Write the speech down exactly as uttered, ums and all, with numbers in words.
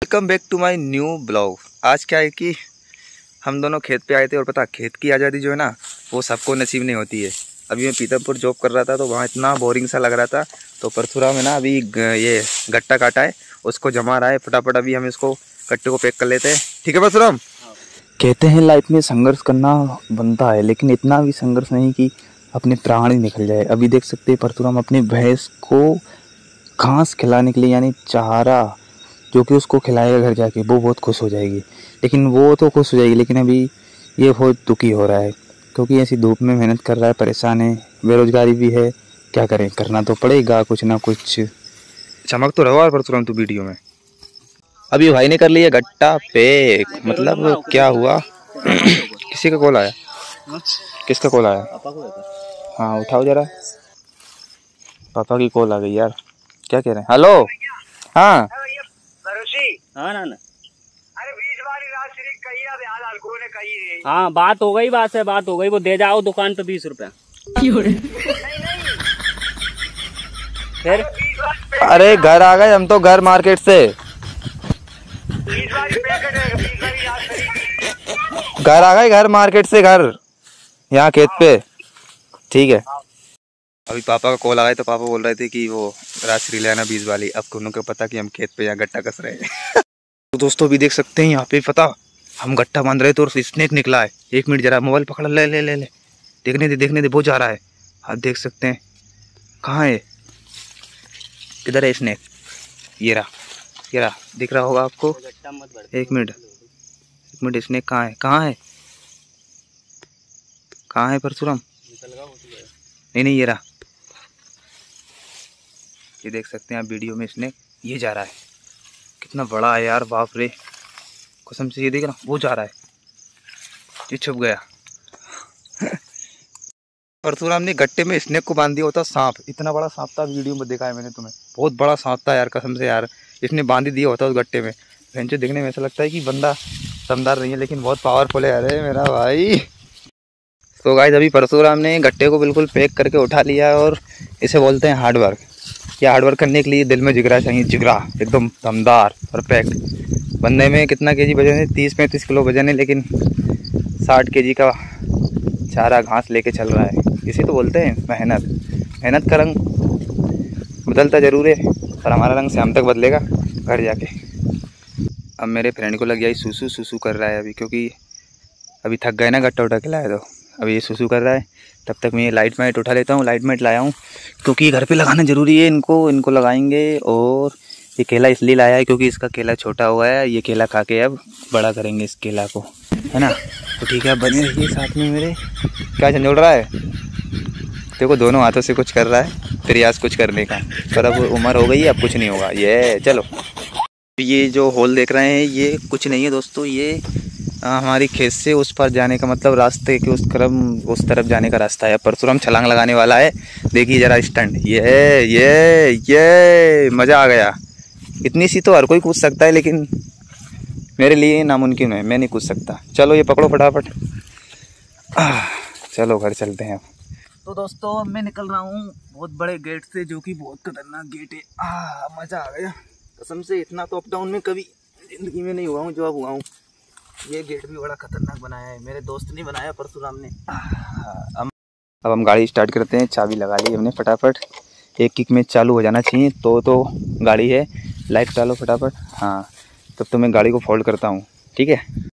Welcome back to my new blog. आज क्या है कि हम दोनों खेत पे आए थे और पता खेत की आज़ादी जो है ना वो सबको नसीब नहीं होती है। अभी मैं पीतमपुर जॉब कर रहा था तो वहाँ इतना बोरिंग सा लग रहा था, तो परसुराम में ना अभी ये गट्टा काटा है, उसको जमा रहा है। फटाफट अभी हम इसको गट्टे को पैक कर लेते हैं। ठीक है परसुराम? कहते हैं लाइफ में संघर्ष करना बनता है, लेकिन इतना भी संघर्ष नहीं कि अपने प्राण ही निकल जाए। अभी देख सकते हैं परसुराम अपनी भैंस को घास खिलाने के लिए यानी चारा जो कि उसको खिलाएगा घर जाके, वो बहुत खुश हो जाएगी। लेकिन वो तो खुश हो जाएगी, लेकिन अभी ये बहुत दुखी हो रहा है क्योंकि ऐसी धूप में मेहनत कर रहा है, परेशान है, बेरोजगारी भी है। क्या करें, करना तो पड़ेगा कुछ ना कुछ। चमक तो रहा है परसुराम तू वीडियो में। अभी भाई ने कर लिया गट्टा पैक। मतलब क्या हुआ? किसी का कॉल आया? किसका कॉल आया? हाँ उठाओ जरा, पापा की कॉल आ गई यार। क्या कह रहे हैं? हेलो। हाँ हाँ ना ना अरे बीच वाली रात श्री कही अब यार अलगू ने कही है। हाँ बात हो गई, बात से बात हो गई। वो दे जाओ दुकान पे बीस रुपया। फिर अरे घर आ गए हम तो, घर मार्केट से। बीस वाली पैकेट है, बीस वाली रात श्री घर आ गए, घर मार्केट से, घर यहाँ खेत पे। ठीक है। अभी पापा का कॉल आ गया तो पापा बोल रहे थे कि वो राजश्री ले आना बीस वाली। अब उनको पता कि हम खेत पे यहाँ गट्टा कस रहे हैं। तो दोस्तों भी देख सकते हैं यहाँ पे, पता हम गट्टा बांध रहे थे और स्नेक निकला है। एक मिनट जरा मोबाइल पकड़, ले ले ले ले देखने दे देखने दे, वो जा रहा है। आप देख सकते हैं। कहाँ है? किधर है स्नेक? ये रहा, ये रहा, दिख रहा होगा आपको। एक मिनट एक मिनट स्नेक कहाँ है? कहाँ है कहाँ है परसुराम? नहीं नहीं ये रहा, ये देख सकते हैं आप वीडियो में। स्नेक ये जा रहा है, कितना बड़ा है यार, बाप रे कसम से। ये देख ना, वो जा रहा है, ये छुप गया। परसुराम ने गट्टे में स्नेक को बांध दिया होता सांप। इतना बड़ा सांप था, वीडियो में देखा है मैंने तुम्हें, बहुत बड़ा सांप था यार कसम से यार। इसने बांध दिया होता उस गट्टे में। भैंचो देखने में ऐसा लगता है कि बंदा दमदार नहीं है, लेकिन बहुत पावरफुल है। अरे मेरा भाई। तो गाइस अभी परसुराम ने गट्टे को बिल्कुल पैक करके उठा लिया और इसे बोलते हैं हार्ड वर्क। या हार्ड वर्क करने के लिए दिल में जिगरा चाहिए, जिगरा एकदम दमदार परफेक्ट। बंदे में कितना केजी वजन है? तीस पैंतीस किलो वजन है, लेकिन साठ केजी का चारा घास लेके चल रहा है। इसे तो बोलते हैं मेहनत। मेहनत का रंग बदलता ज़रूर है, पर हमारा रंग शाम तक बदलेगा घर जाके। अब मेरे फ्रेंड को लग गया सूसू सूसू कर रहा है अभी, क्योंकि अभी थक गए ना गट्टा उठा के लाया, तो अभी ये सूसू कर रहा है। तब तक मैं ये लाइट माइट उठा लेता हूँ। लाइट माइट लाया हूँ क्योंकि घर पे लगाना ज़रूरी है इनको। इनको लगाएंगे। और ये केला इसलिए लाया है क्योंकि इसका केला छोटा हुआ है। ये केला खा के अब बड़ा करेंगे इस केला को, है ना? तो ठीक है, अब बने रहिए साथ में मेरे। क्या झंझोड़ रहा है? देखो दोनों हाथों से कुछ कर रहा है, प्रयास कुछ करने का, पर अब उम्र हो गई है, अब कुछ नहीं होगा। ये चलो, ये जो होल देख रहे हैं ये कुछ नहीं है दोस्तों। ये आ, हमारी खेत से उस पर जाने का मतलब रास्ते के उस तरफ उस तरफ जाने का रास्ता है। परसुराम छलांग लगाने वाला है, देखिए जरा स्टंट। ये ये ये मज़ा आ गया। इतनी सी तो हर कोई कूद सकता है, लेकिन मेरे लिए नामुमकिन है, मैं नहीं कूद सकता। चलो ये पकड़ो फटाफट। चलो घर चलते हैं। तो दोस्तों अब मैं निकल रहा हूँ बहुत बड़े गेट से, जो कि बहुत खतरनाक गेट है। आ मज़ा आ गया कसम से। इतना तो अप डाउन में कभी ज़िंदगी में नहीं हुआ हूँ जो अब हुआ हूँ। ये गेट भी बड़ा खतरनाक बनाया है, मेरे दोस्त ने बनाया परसुराम ने। अब अब हम गाड़ी स्टार्ट करते हैं। चाबी लगा ली हमने फटाफट, एक किक में चालू हो जाना चाहिए। तो तो गाड़ी है, लाइट डालो फटाफट। हाँ तब तो मैं गाड़ी को फोल्ड करता हूँ। ठीक है।